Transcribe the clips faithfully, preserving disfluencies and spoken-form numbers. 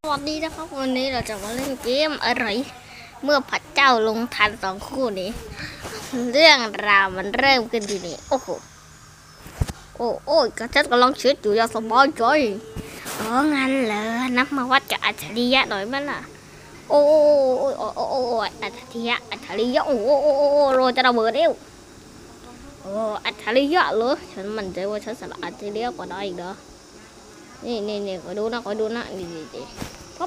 สวัสดีนะครับวันนี้เราจะมาเล่นเกมอะไรเมื่อพระเจ้าลงทันสองคู่นี้เรื่องราวมันเริ่มขึ้นทีนี้โอ้โหโอ้โอ้ยกระชับกำลังเช็ดอยู่อย่างสบายใจอ๋องั้นเหรอนับมาวัดกับอัจฉริยะหน่อยมั้ยล่ะโอ้โอ้โอ้โอ้โอ้อัจฉริยะอัจฉริยะโอ้โอ้โอ้โอ้โรจะระเบิดเร็วโอ้อัจฉริยะเหรอฉันมั่นใจว่าฉันสละอัจฉริยะกว่าได้อีกเหรอนี่นี่นี่ขอดูนะขอดูนะนี่นี่นี่ปั๊บ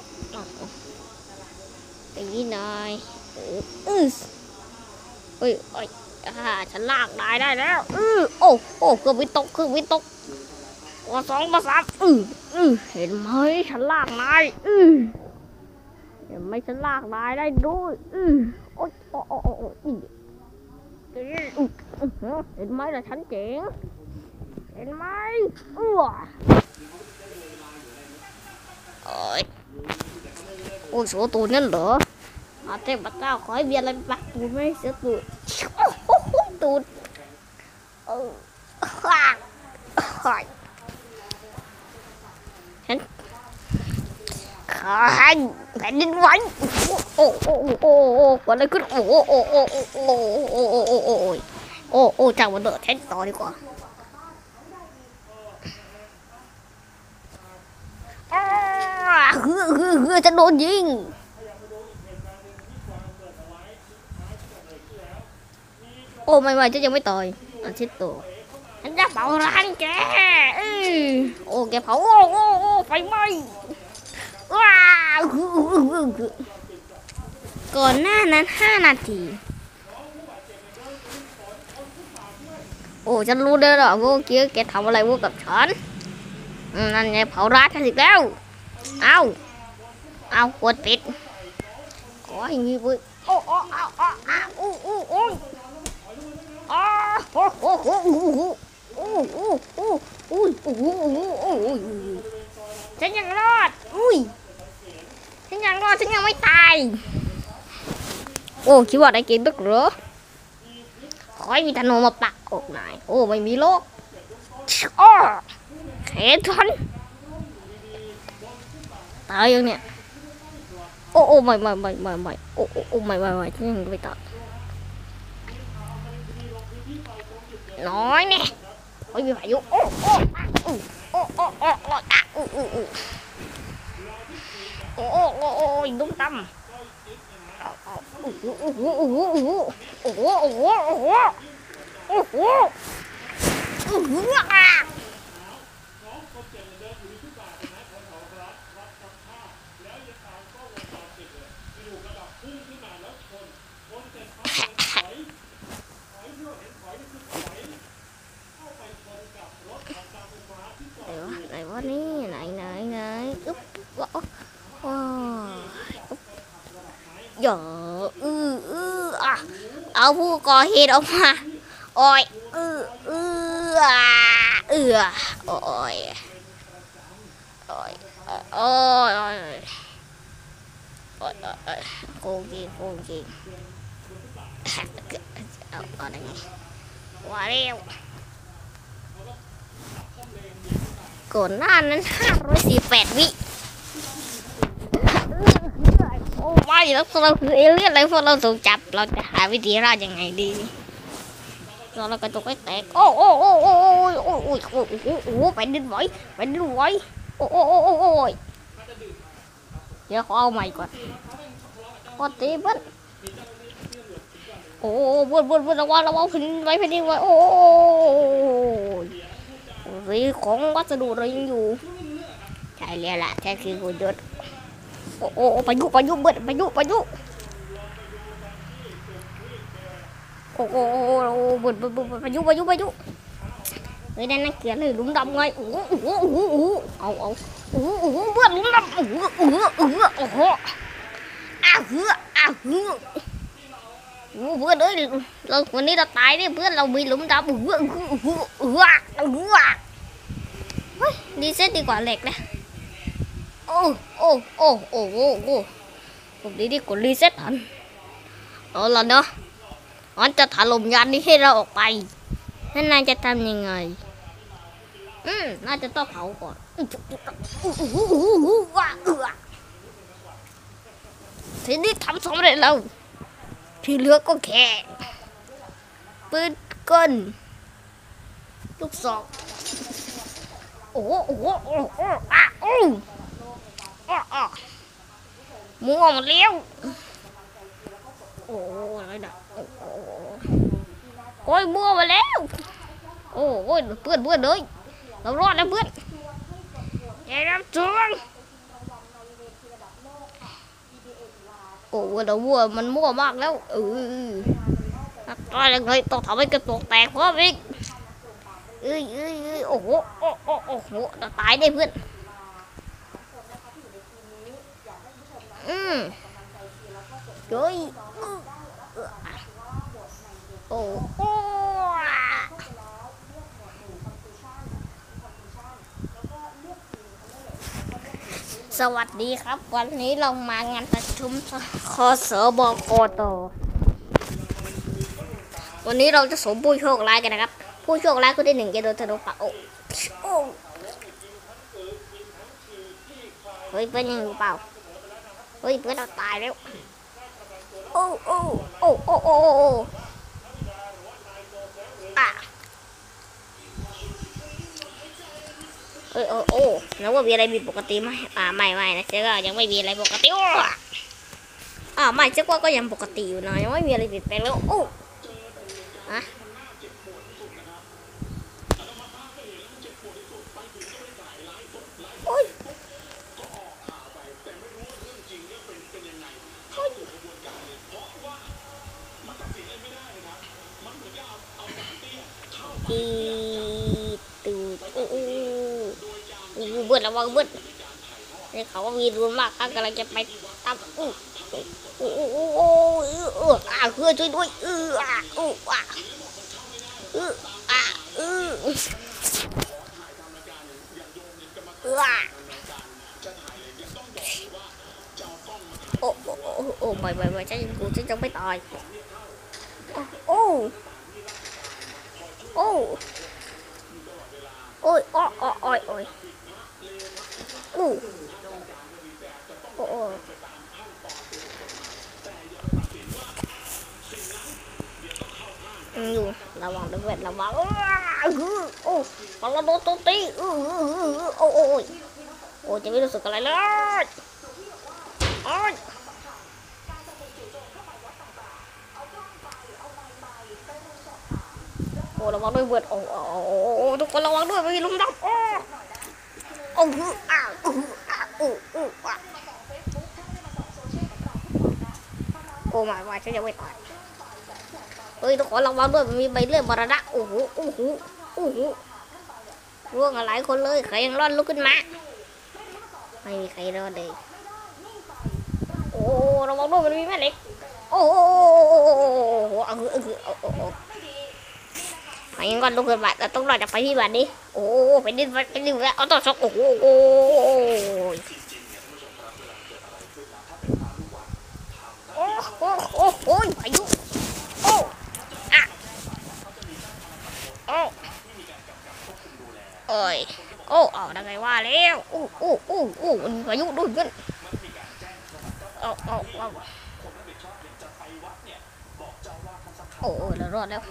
อย่างนี้หน่อยเออเอ้ยเอ้ยเอ้ยอ่าฉันลากได้ได้แล้วเออโอ้โอ้เครื่องวิตกเครื่องวิตกว่าสองว่าสามเออเออเห็นไหมฉันลากนายเออเห็นไหมฉันลากนายได้ด้วยเออโอ้ยโอ้โอ้โอ้โอ้เห็นไหมล่ะฉันเจ๋งเห็นไหมเออโอ้ยโอ้ยโสตูนั่นเหรออาเทพเจ้าขอให้เบียร์อะไรปักตูดไม่เสียตูดตูดเออข้าข้าฉันข้าแผ่นดินไหวโอ้โอ้โอ้โอ้ก่อนอะไรขึ้นโอ้โอ้โอ้โอ้โอ้โอ้โอ้โอ้โอ้โอ้โอ้โอ้จังวันเดอร์เทนต่อดีกว่าเฮือเฮือเฮือจะโดนยิงโอ้ไม่ไหวจะยังไม่ต่อยอันชิดตัวฉันจะเผาร้านแกโอ้แกเผาโอ้โอ้โอ้ไฟไหม้ว้าวก่อนหน้านั้นห้านาทีโอ้ฉันรู้ได้หรอว่าเกี้แกทำอะไรว่ากับฉันนั่นไงเผาร้านฉันอีกแล้วเอาเอากดปิดขอให้มีบุญโอ้โอ้เอาเอาเอาโอ้โอ้โอ้อ้าโอ้โอ้โอ้โอ้โอ้โอ้โอ้โอ้โอ้โอ้โอ้โอ้ฉันยังรอดอุ้ยฉันยังรอดฉันยังไม่ตายโอ้คิดว่าได้เกมตึกเหรอขอให้มีธนูมาปักอกนายโอ้ไม่มีโลกอ้อเขทันตายยังเนี่ยโอ้โอ้ไม่ไม่ไม่ไม่ไม่โอ้โอ้โอ้ไม่ไม่ไม่ฉันยังไม่ตายน้อยเนี่ยโอ้ยมีพายุโอ้โอ้โอ้โอ้โอ้โอ้อะอู้อู้อู้โอ้โอ้โอ้โอ้ยดุ้มตั้มโอ้โหโอ้โหโอ้โหโอ้โหโอ้โหโอ้โหโอ้โหโอ้โหโอ้โหอ่ะไหนวะนี่ไหนไหนไหนอึ๊บว้าวว้าวอย่าอืออืออ่ะเอาผู้ก่อเหตุออกมาโอ้ยอืออืออ่ะเอือโอ้ยโอ้ยโอ้ยโอ้ยโอ้ยโอ้ยโกงจริงโกงจริงเอาอะไรไงว่าเร็วก่อนหน้านั้นห้าร้อยสี่แปดวิโอ้ไม่แล้วพวกเราคือเอเลี่ยนอะไรพวกเราถูกจับเราจะหาวิธีรอดยังไงดีเราเรากระตุกให้แตกโอ้โอ้โอ้โอ้โอ้โอ้โอ้โอ้โอ้โอ้ไปดินไหวไปดินไหวโอ้โอ้โอ้โอ้โอ้เดี๋ยวขอเอาใหม่ก่อนพอตีบ้านโอ้บนบนบนระวังระวังขึ้นไว้พอดีไว้โอ้สีของวัสดุเรายังอยู่ใช่แล้วล่ะแค่คือหุ่นยนต์โอ้โอ้พายุพายุเบิดพายุพายุโอ้โอ้โอ้เบิดเบิดเบิดพายุพายุพายุเฮ้ยนั่นนั่นเกี่ยเลยหลุมดำไงโอ้โหโอ้โหโอ้โหเอาเอาโอ้โหโอ้โหเบิดหลุมดำโอ้โหโอ้โหโอ้โหโอ้โหอ้าวเหืออ้าวเหือโอ้เพื่อนเอ้ยเราวันนี้เราตายเนี่ยเพื่อนเรามีหลุมดำโอ้โหโอ้โหโอ้โหโอ้โหเฮ้ยดีเซ็ตดีกว่าเหล็กนะโอ้โอ้โอ้โอ้โอ้โอ้ผมดีดีกว่ารีเซ็ตทันเอาละเนาะมันจะถล่มยานนี้ให้เราออกไปนั่นนายจะทำยังไงอืมน่าจะต้องเผาก่อนว้าเอือทีนี้ทำสำเร็จแล้วที่เหลือก็แค่ปืนกลลูกศรโอ้โหโอ้โหโอ้โหอ่ะโอ้อ่ะอ่ะมั่วหมดแล้วโอ้อะไรนะโอ้โหโอ้ยมั่วมาแล้วโอ้โอ้ยเพื่อนเพื่อนเลยเรารอดแล้วเพื่อนแกรับจวงโอ้เราวัวมันมั่วมากแล้วเออตายเลยต้องทำให้กระตุกแตกเพราะอีกเอ้ยเอ้ยเอ้ยโอ้โหโอ้โหโอ้โหตายได้เพื่อนอืมเฮ้ยโอ้โหสวัสดีครับวันนี้เรามางานประชุมคสบกต่อวันนี้เราจะสมผู้โชคร้ายกันนะครับผู้โชคร้ายคนที่หนึ่งจะโดนธนูเป่าโอ้เฮ้ยเพื่อนยังอยู่เปล่าเฮ้ยเพื่อนเราตายแล้วโอ้โอ้โอ้โอ้โอ้โอ้อะเอ้ยโอ้โอ้แล้วว่ามีอะไรผิดปกติไหมอ่าไม่ไม่นะเจ๊ก็ยังไม่มีอะไรปกติอ่าไม่เจ๊ว่าก็ยังปกติอยู่นะยังไม่มีอะไรผิดแปลงแล้วโอ้อะโอ้ยอีตูดโอ้โอ้โอ้เบิดระวังเบิดนี่เขาว่ามีรุนมากครับกำลังจะไปตามอู้โอ้โอ้โอ้โอ้เอออ่าเพื่อช่วยด้วยเอออ่าอู้อ่าเอออ่าเออเออโอ้โอ้โอ้โอ้ไม่ไม่ไม่ฉันกูฉันจะไม่ตายโอ้โอ้โอ้ยอ้ออ้ออ้อยอ้อยอู้โอ้โอ้อยู่ระวังด้วยระวังโอ้ฟังแล้วโดนตัวตีโอ้โอ้โอ้โอ้จะไม่รู้สึกอะไรเลยโอ้ยโอ้ระวังด้วยเบิดโอ้โอ้โอ้ทุกคนระวังด้วยไม่มีลุมดับโอ้โอ้อ้าวอ้าวโอ้โอ้โอ้มาว่าฉันจะไม่ตายเฮ้ยทุกคนระวังด้วยมันมีใบเลื่อยมรณะโอ้โหโอ้โหโอ้โหร่วงหลายคนเลยใครยังรอดลุกขึ้นมาไม่มีใครรอดเลยโอ้ระวังด้วยมันมีแม่เหล็กโอ้โหเออเออโอ้โหใครยังรอดลุกขึ้นมาแต่ต้องรอดจากไฟที่บ้านนี้โอ้ไปดิ้นไปดิ้นแล้วเอาต่อช็อกโอ้โหโอ้โอ้โอ้โอ้โอ้พายุโอ้อะโอ้เอ้ยโอ้เอาได้ไงว่าแล้วโอ้โอ้โอ้โอ้มันพายุด้วยกันโอ้โอ้โอ้โอ้เรารอดแล้ว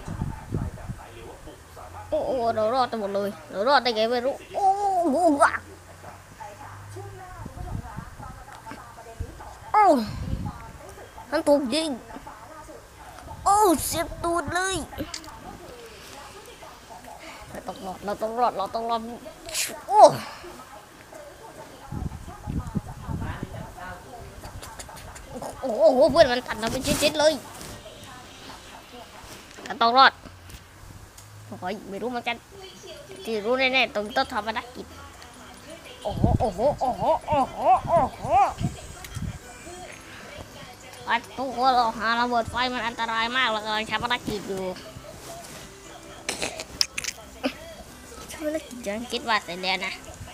โอ้โอ้เรารอดทั้งหมดเลยเรารอดได้ไงไม่รู้โอ้โหโอ้ท่านถูกยิงโอ้เสียบตูดเลยเราต้องรอดเราต้องรอดเราต้องรอดโอ้โอ้โหเพื่อนมันตัดเราเป็นชิ้นๆเลยเราต้องรอดโอ้ยไม่รู้มันจะที่รู้แน่ๆต้องต้องทำภารกิจโอ้โหโอ้โหโอ้โหโอ้โหโอ้โหทุกคนเราหาระเบิดไฟมันอันตรายมากเรากำลังทำภารกิจอยู่ทำภารกิจยังคิดว่าเสร็จแล้วนะ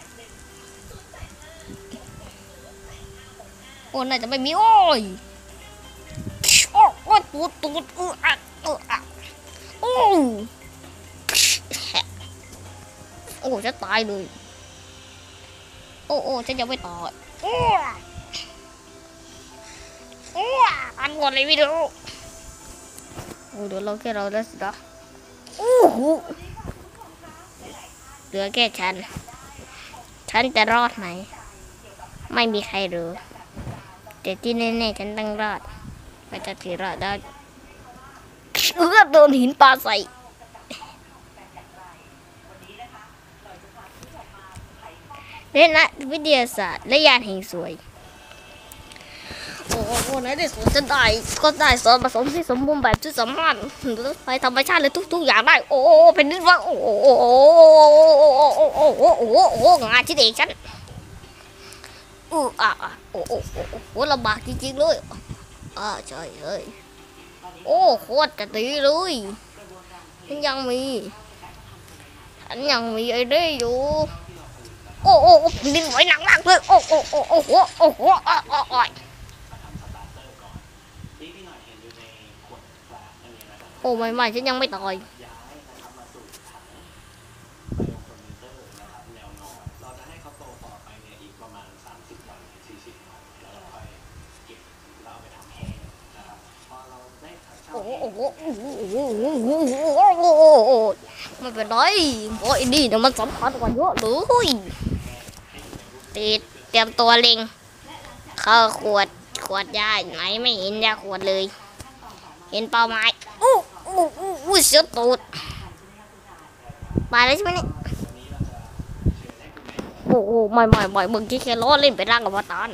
โอ้น่าจะไม่มีโอ้ยโอ้โอ้ตูดตูดอืออะอืออะโอ้โอ้จะตายเลยโอ้โอ้ฉันยังไม่ตายโอ้โอ้อะไรไม่รู้โอ้เดี๋ยวเราแค่เราได้สินะโอ้โหเหลือแค่ฉันฉันจะรอดไหมไม่มีใครรู้แต่ที่แน่ๆฉันต้องรอดไปจะถือรอดได้เอื้อโดนหินปลาใส่เล่นนะวิทยาศาสตร์และยานแห่งสวยโอ้โหไหนได้สวนจะได้ก็ได้ส่วนผสมที่สมบูรณ์แบบที่สามารถไปธรรมชาติเลยทุกๆอย่างได้โอ้เป็นนิดว่าโอ้โหโอ้โหโอ้โหโอ้โหโอ้โหโอ้โหงานที่เด็กฉันอืออ่ะโอ้โหโอ้โหลำบากจริงๆเลยอ่าใช่เลยโอ้โคตรจะดีเลยฉันยังมีฉันยังมีไอ้นี่อยู่โอ้โอ้ดินไหวหนักมากเลยโอ้โอ้โอ้โอ้โหโอ้โหอ้ออ้ออ้อโอ้ไม่ไม่ฉันยังไม่ตายโอ้โหโอ้โหโอ้โหโอ้โหโอ้โหไม่เป็นไรโอ้ยนี่เนี่ยมันสำคัญกว่าเยอะเลยติดเตรียมตัวเล็งเข้าขวดขวดยาไหนไม่เห็นยาขวดเลยเห็นเป้าหมายอู้อู้อู้อู้เสียตูดมาเลยใช่ไหมเนี่ยโอ้โหไม่ไม่ไม่มึงที่แค่ล้อเล่นไปร่างกับวตาร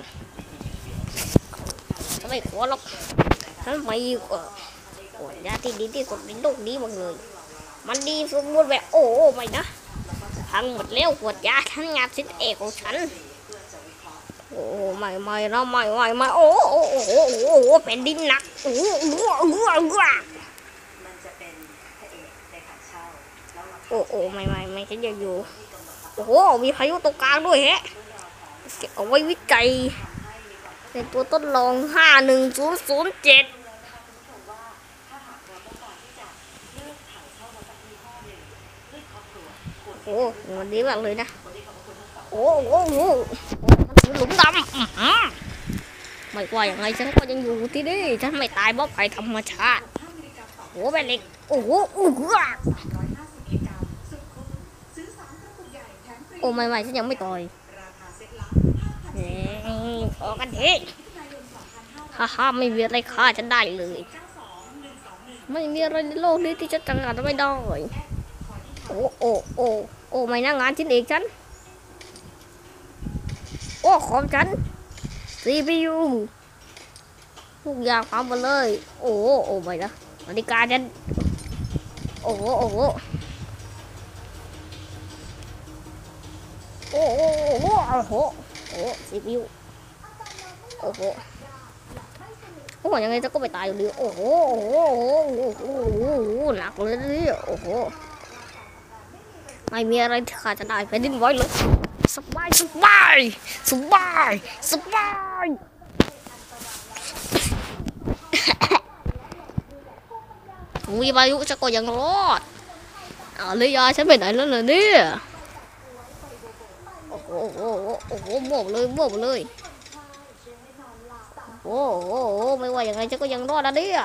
ฉันไม่ขอหรอกฉันไม่ขอยาที่ดีที่สุดในโลกนี้มาเลยมันดีสมบูรณ์แบบโอ้ไม่นะพังหมดแล้วขวดยาทั้งงานชิ้นเอกของฉันโอ้ไม่ไม่นะไม่ไม่ไม่โอ้โอ้โอ้โอ้โอ้เป็นดินหนักโอ้โอ้โอ้โอ้โอ้โอ้ไม่ไม่ไม่ฉันจะอยู่โอ้โหมีพายุตรงกลางด้วยแฮะเก็บเอาไว้วิจัยในตัวทดลองห้าหนึ่งศูนย์ศูนย์เจ็ดโอ้มันดีมากเลยนะโอ้โอ้โอ้หลุมดำไม่ว่าอย่างไรฉันก็ยังอยู่ที่นี่ฉันไม่ตายเพราะภัยธรรมชาติโอ้เป็นเล็กโอ้โหโอ้โหโอ้ไม่ไม่ฉันยังไม่ต่อยออกกันเถอะฮ่าฮ่าไม่มีอะไรฆ่าฉันได้เลยไม่มีอะไรในโลกนี้ที่จะจัดการไม่ได้โอ้โอ้โอ้โอ้ไม่น่างานชิ้นเอกฉันโอ้ของฉัน ซี พี ยู ทุกอย่างพังหมดเลยโอ้โอ้ไม่นะนาฬิกาฉันโอ้โหโอ้โหโอ้โหโอ้โหโอ้โหโอ้ ซี พี ยู โอ้โหโอ้ยังไงจะก็ไม่ตายอยู่ดีโอ้โหโอ้โหโอ้โหโอ้โหหนักเลยนี่โอ้โหไม่มีอะไรที่ขาดจะได้ไปดิ้นไว้เลยสบายสบายสบายสบายมีพายุฉันก็ยังรอดอ้าวเลยยาฉันไปไหนแล้วล่ะเนี่ยโอ้โหโอ้โหโอ้โหโม่เลยโม่เลยโอ้โหไม่ว่าอย่างไรฉันก็ยังรอดนะเนี่ย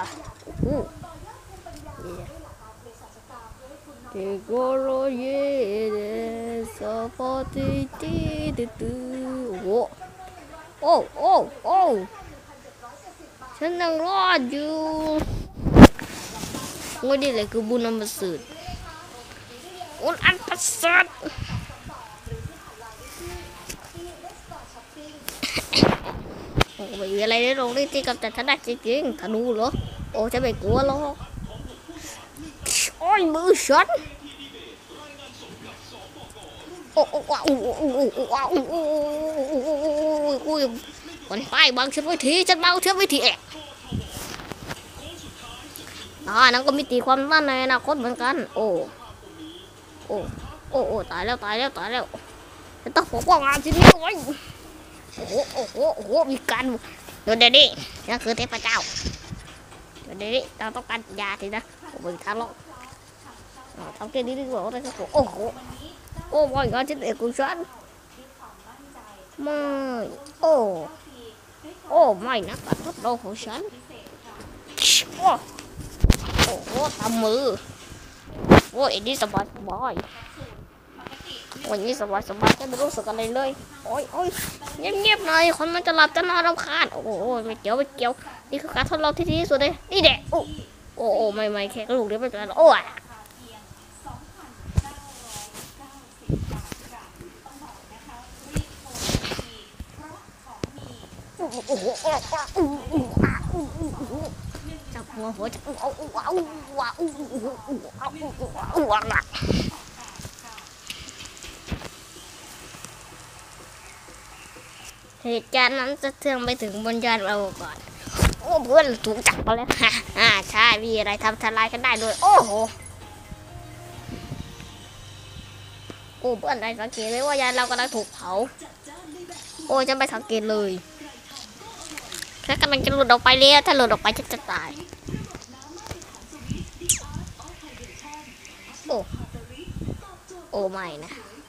เทคโนโลยีเดสปอร์ติตีตื้อโอ้โอ้โอ้โอ้ฉันยังรอดอยู่ว่านี่แหละคือบุญอันประเสริฐบุญอันประเสริฐโอ้ไม่มีอะไรในโลกนี้ที่กำจัดฉันได้จริงๆธนูเหรอโอ้ฉันไม่กลัวหรอกโอ้ยมือฉันโอ้โอ้ว้าวโอ้โอ้โอ้ว้าวโอ้โอ้โอ้คนป้ายบางฉันไว้ทีฉันเมาฉันไว้ทีแอกอ่านั่นก็มีตีความนั่นในอนาคตเหมือนกันโอ้โอ้โอ้โอ้ตายแล้วตายแล้วตายแล้วจะต้องปกป้องงานชิ้นนี้ไว้โอ้โหโอ้โหโอ้โหมีการเดี๋ยวเดี๋ยวนี้นั่นคือเทพเจ้าเดี๋ยวนี้เราต้องการยาทีนะโอ้ยทางลงทำแค่นี้ดีกว่าได้สักโอ้โหโอ้ไม่งานชิ้นเอกของฉันไม่โอ้โอ้ไม่นะการทดลองของฉันโอ้โหทำมือโอ้ยนี่สบายสบายวันนี้สบายสบายจะไม่รู้สึกอะไรเลยโอ้ยโอ้ยเงียบเงียบหน่อยคนมันจะหลับจะนอนรำคาญโอ้โหไม่เกี่ยวไม่เกี่ยวนี่คือการทดลองที่ดีที่สุดเลยนี่แหละโอ้โอ้โอ้ไม่ไม่แค่กระดูกเดียวไม่เป็นไรโอ้ยโอ้โหจับหัวหัวจับเอาเอาเอาเอาเอาเหตุการณ์นั้นจะเทืองไปถึงบนยานเราก่อนโอ้เพื่อนถูกจับไปแล้วฮ่าฮ่าใช่มีอะไรทำทลายกันได้ด้วยโอ้โหโอ้เพื่อนได้สังเกตเลยว่ายานเรากำลังถูกเผาโอ้จะไม่สังเกตเลยแค่กำลังจะหลุดออกไปแล้วถ้าหลุดออกไปจะจะตายโอ้โอ้ไม่นะ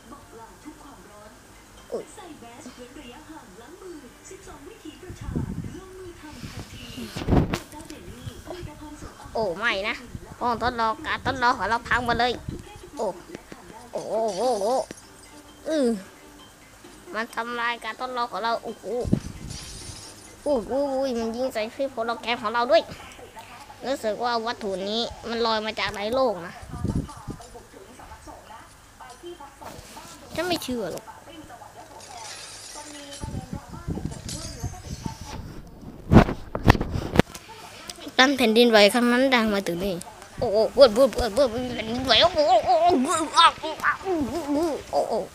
โอ้ไม่นะห้องทดลองการทดลองของเราพังหมดเลยโอ้โอ้โอ้โอ้โอ้อือมันทำลายการทดลองของเราโอ้โหโอ้โหมันยิงใส่ฟิโปรแกรมของเราด้วยรู้สึกว่าวัตถุนี้มันลอยมาจากไหนโลกนะฉันไม่เชื่อหรอกการแผ่นดินไหวครั้งนั้นดังมาถึงนี่โอ้โหเบื่อเบื่อเบื่อเบื่อแผ่นดินไหวโอ้โหโอ้โหโอ้โห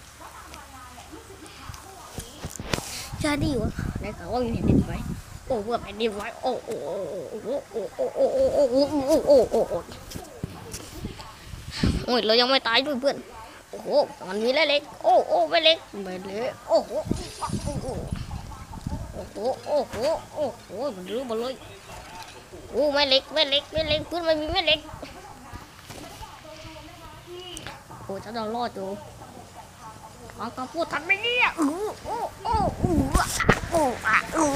ชาดีวะไหนเขาว่ามีแผ่นดินไหวโอ้เบื่อแผ่นดินไหวโอ้โหโอ้โหโอ้โหโอ้โหโอ้โหโอ้โหโอ้โหโอ้โหโอ้ยเรายังไม่ตายด้วยเพื่อนโอ้โหมันมีเล็กโอ้โอ้ไม่เล็กไม่เล็กโอ้โหโอ้โหโอ้โหโอ้โหโอ้โหมันรู้มาเลยโอ้ไม่เล็กไม่เล็กไม่เล็กเพื่อนมันมีไม่เล็กโอ้ฉันต้องรอดอยู่ฟังคำพูดทำไม่เนี่ยโอ้โอ้โอ้โอ้โอ้โอ้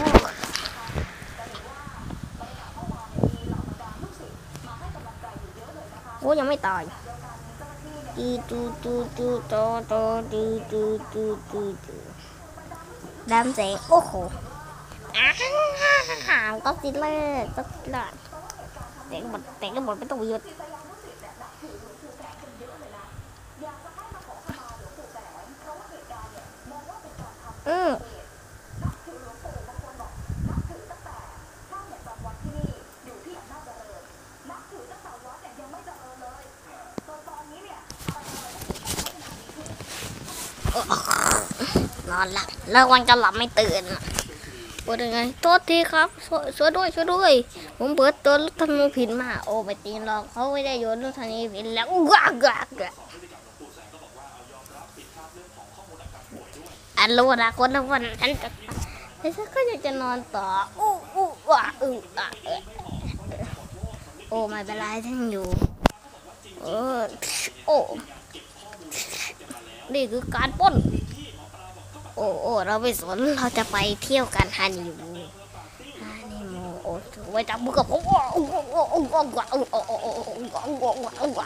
โอ้ยังไม่ตายตูตูตูตูตูตูตูตูตูตูตูดำแสงโอ้โหอ้าวก็สิเลิศก็สิเลิศแต่ก็หมดแต่ก็หมดไม่ต้องหยุดอืมนอนหลับแล้ววันจะหลับไม่ตื่นว่ายังไงโทษทีครับช่วยด้วยช่วยด้วยผมเปิดตัวรถธนูผิดมาโอ้ไปตีนหรอกเขาไม่ได้โยนรถธนูผิดแล้วว้ากากอันรู้นะคนละวันฉันจะแต่ฉันก็อยากจะนอนต่ออู้อู้ว้าอู้อ่ะโอ้ไม่เป็นไรฉันอยู่เออโอ้นี่คือการปล้นโอ้โอ้เราไม่สนเราจะไปเที่ยวกันฮันนีมูฮันนีมูโอ้ไว้จับมือกับผมโอ้โอ้โอ้โอ้โอ้โอ้โอ้โอ้โอ้โอ้โอ้โอ้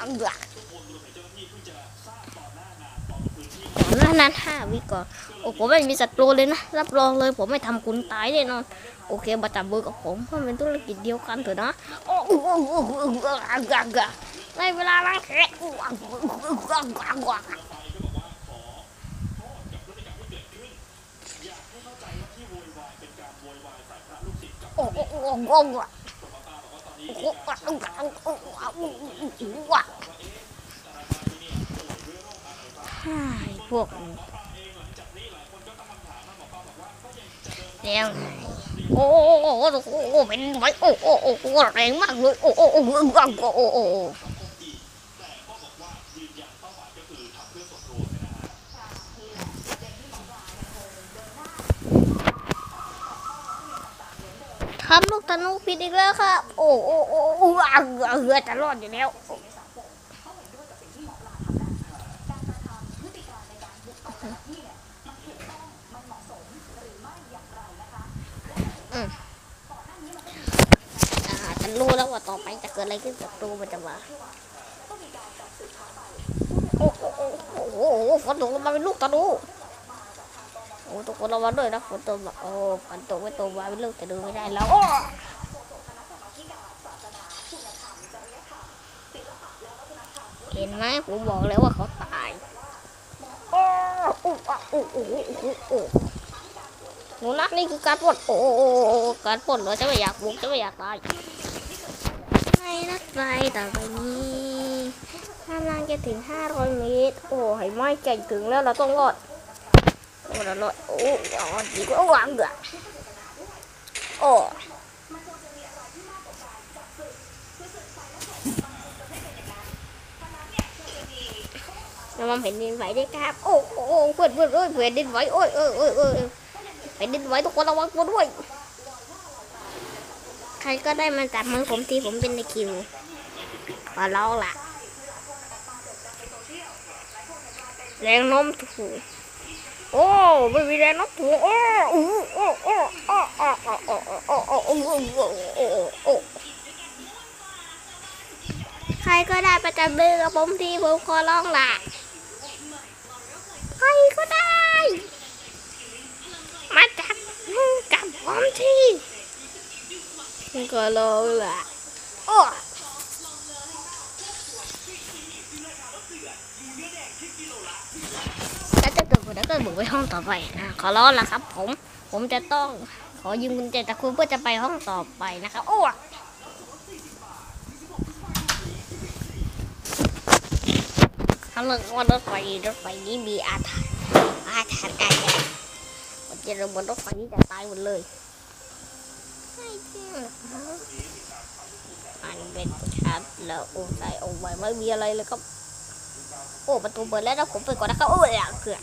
นั้นนั้นห้าวิก่อนโอ้ผมไม่มีศัตรูเลยนะรับรองเลยผมไม่ทำคุณตายแน่นอนโอเคมาจับมือกับผมเพราะเป็นธุรกิจเดียวกันเถอะนะโอ้โอ้โอ้โอ้โอ้ในเวลาล้างแขกโอ้โอ้โอ้โอ้โอ้โอ้พวกเดี๋ยวโอ้โอ้โอ้โอ้เป็นไว้โอ้โอ้โอ้แรงมากเลยโอ้โอ้โอ้โอ้โอ้โอ้ทำลูกธนูผิดอีกแล้วครับโอ้โอ้โอ้โอ้เรือจะรอดอยู่แล้วฉันรู้แล้วว่าต่อไปจะเกิดอะไรขึ้นศัตรูมันจะมาโอ้โหโอ้โหโอ้โหฝนตกลงมาเป็นลูกตะลุโอ้ทุกคนระวังด้วยนะฝนตกโอ้ฝนตกไม่ตกมาเป็นลูกจะดูไม่ได้แล้วเห็นไหมผมบอกแล้วว่าเขาตายโอ้โอ้โอ้โอ้โอ้โอ้หนูนักนี่คือการปล้นโอ้การปล้นเหรอจะไม่อยากบุกจะไม่อยากตายไม่นักไปต่อไปนี้กำลังจะถึงห้าร้อยเมตรโอ้ยไม่ใจถึงแล้วเราต้องรอดโอ้เรารอดโอ้ยอดดีกว่าหวังเดือดโอ้เรามาแผ่นดินไหวได้ครับโอ้โอ้เพื่อนเพื่อนเอ้ยแผ่นดินไหวโอ้ยเออเออเออแผ่นดินไหวทุกคนระวังตัวด้วยใครก็ได้มาจับมือผมทีผมเป็นในคิวขอร้องล่ะแรงโน้มถ่วงโอ้ไม่มีแรงโน้มถ่วงโอ้โอ้โอ้โอ้โอ้โอ้โอ้โอ้โอ้โอ้โอ้โอ้โอ้โอ้ใครก็ได้ประจับมือกับผมทีผมขอร้องล่ะใครก็ได้มาจับมือกับผมทีก็ร้องล่ะโอ้แล้วจะเกิดแล้วก็บุกไปห้องต่อไปนะขอร้องล่ะครับผมผมจะต้องขอยืมกุญแจจากคุณเพื่อจะไปห้องต่อไปนะครับโอ้เขาเลิกว่ารถไฟรถไฟนี้มีอาถรรพ์อาถรรพ์อะไรมันจะระเบิดรถไฟนี้จะตายหมดเลยไม่จริงหรอกอันเป็นชัดแล้วโอ้ใส่โอ้ไม่ไม่มีอะไรเลยครับโอ้ประตูเปิดแล้วนะผมไปก่อนนะครับโอ้ยเกือบ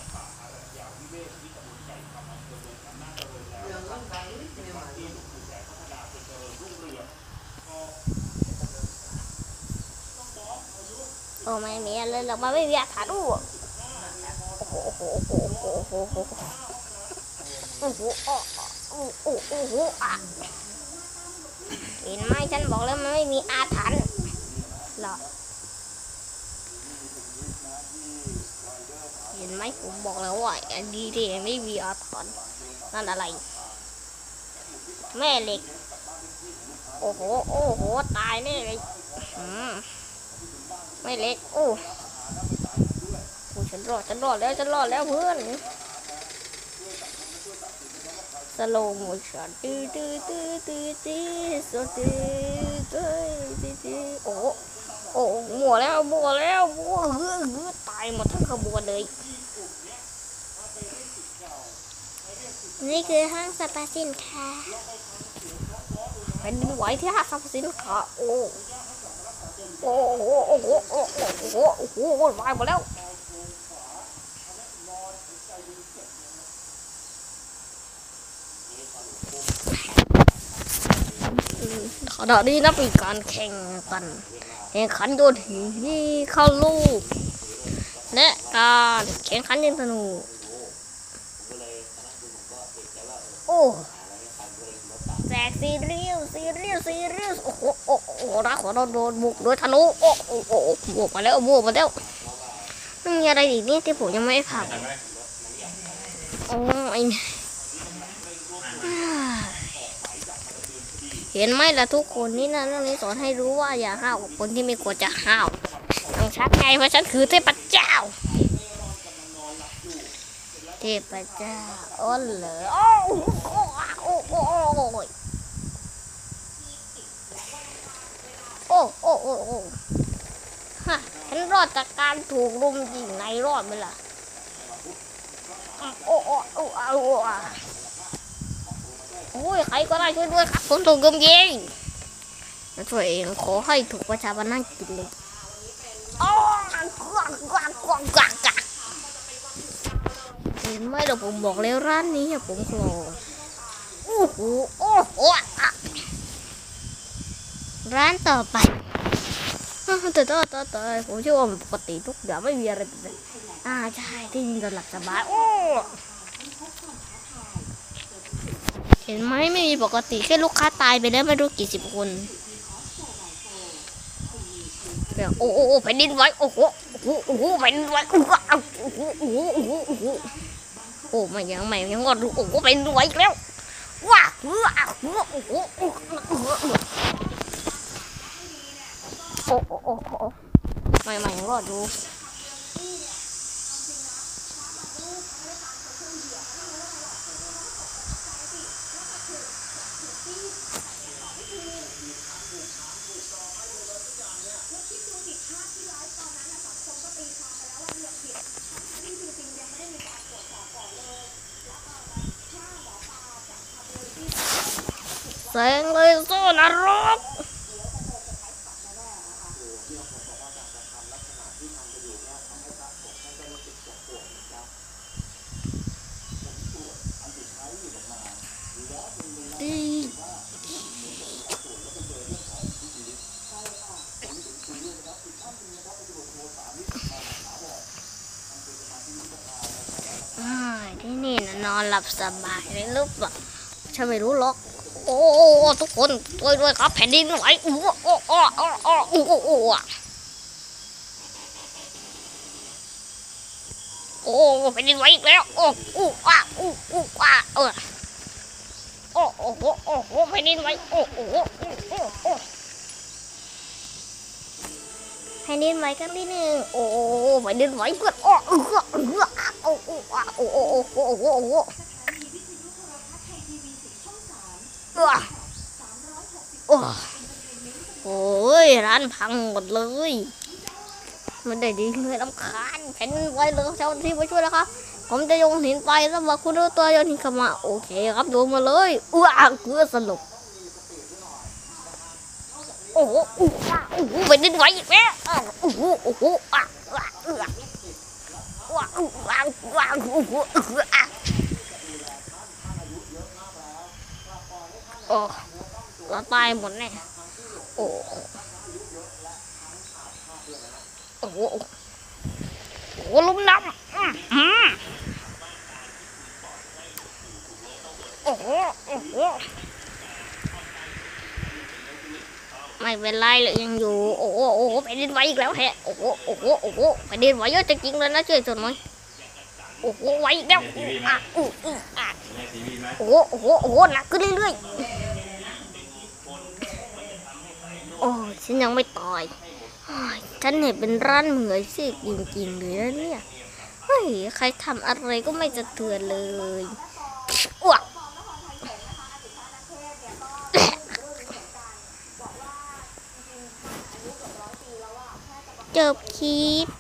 โอ้ไม่มีอะไรหรอกมันไม่มีอาถรรพ์โอ้โหโอ้โหโอ้โหโอ้โหโอ้โหโอ้โหโอ้โหโอ้โหอ่ะเห็นไหมฉันบอกแล้วมันไม่มีอาถรรพ์หรอกเห็นไหมผมบอกแล้วว่าอันดีที่ไม่มีอาถรรพ์นั่นอะไรแม่เหล็กโอ้โหโอ้โหตายแน่เลยแม่เหล็กโอ้โหฉันรอดฉันรอดแล้วฉันรอดแล้วเพื่อนสโลโมชั่นตื้อตื้อตื้อตื้อตื้อตื้อตื้อตื้อตื้อโอ้โอ้มัวแล้วมัวแล้วมัวเฮ้อเฮ้อตายหมดทั้งขบวนเลยนี่คือห้างสรรพสินค้าเป็นดินไหวที่ห้างสรรพสินค้าโอ้โอ้โหโอ้โหโอ้โหโอ้โหโอ้โหวุ่นวายหมดแล้วขณะนี้นับเป็นการแข่งกันแข่งขันโยนหินที่เข้าลูกและการแข่งขันยิงธนูโอ้แจกซีเรียลซีเรียลซีเรียลโอ้โหโอ้โหรักของเราโดนบุกโดยธนูโอ้โหโอ้โหบวกมาแล้วบวกมาแล้วมันมีอะไรอีกนี่ที่ผมยังไม่ผ่านโอ้ยเห็นไหมล่ะทุกคนนี่นะเรื่องนี้สอนให้รู้ว่าอย่าห้าวกับคนที่ไม่ควรจะห้าวต้องชักไงเพราะฉันคือเทพเจ้าเทพเจ้าอ้นเลยโอ้โอ้โอ้โอ้โอ้โอ้โอ้โอ้ฮะฉันรอดจากการถูกรุมยิงในรอดไหมล่ะโอ้โอ้โอ้โอ้โอ้ยใครก็ได้ช่วยด้วยครับผมถูกกำยิงแล้วตัวเองขอให้ถูกประชาชนนั่งกินเลยโอ้กวางกวางกวางกวางกวางเห็นไหมเดี๋ยวผมบอกแล้วร้านนี้ผมกลัวโอ้โหโอ้โหร้านต่อไปแต่ต่อต่อต่อผมเชื่อว่าปกติทุกอย่างไม่มีอะไรเลยอ่าใช่ที่ยิงกันหลับสบายโอ้เห็นไหมไม่มีปกติแค่ลูกค้าตายไปแล้วไม่รู้กี่สิบคนโอ้โหแผ่นดินไหวโอ้โหโอ้โหโอ้โหแผ่นดินไหวโอ้โหโอ้โหโอ้โหโอ้โหโอ้โหโอ้ไม่ยังไม่ยังก็ดูโอ้โหแผ่นดินไหวแล้วว้าว้าโอ้โหโอ้โหโอ้โหโอ้โหโอ้โหไม่ไม่ยังก็ดูแสงเลยโซนรกดีที่นี่นะนอนหลับสบายเลยลูกแบบฉันไม่รู้หรอกโอ้ทุกคนช่วยด้วยครับแผ่นดินไหวโอ้โอ้โอ้โอ้โอ้โอ้โอ้โอ้โอ้แผ่นดินไหวอีกแล้วโอ้โอ้อ้าโอ้โอ้อ้าเออโอ้โอ้โอ้โอ้โอ้แผ่นดินไหวโอ้โอ้โอ้โอ้โอ้แผ่นดินไหวครั้งที่หนึ่งโอ้แผ่นดินไหวเพื่อนโอ้เออเออโอ้โอ้อ้าโอ้โอ้โอ้โอ้โอ้โอ้โอ้โอ้ยร้านพังหมดเลยมันได้ดีเลยรำคาญแผ่นไว้เลยเจ้าที่มาช่วยแล้วครับผมจะโยนหินไปแล้วมาคุณรู้ตัวโยนหินเข้ามาโอเคครับโยนมาเลยอ้วกเกือสนุกโอ้โหโอ้โหโอ้โหเป็นดินไหวอีกแล้วโอ้โหโอ้โหอ่ะอ่ะอ่ะว้าวว้าวว้าวโอ้โหอ่ะโอ้เราตายหมดแน่โอ้โอ้โหโอ้ลุ่มน้ำโอ้โหโอ้โหไม่เป็นไรเลยยังอยู่โอ้โหโอ้โหแผ่นดินไหวอีกแล้วแฮะโอ้โหโอ้โหโอ้โหแผ่นดินไหวเยอะจริงๆเลยนะช่วยส่วนหน่อยโอ้โหไหวอีกแล้วอ่ะอืออืออ่ะโอ้โหโอ้โหโอ้โหหนักขึ้นเรื่อยๆโอ้ฉันยังไม่ตายฉันเห็นเป็นร้านเหมือนสิจริงๆเลยนะเนี่ยเฮ้ยใครทำอะไรก็ไม่สะเทือนเลยอ้วกจบคลิป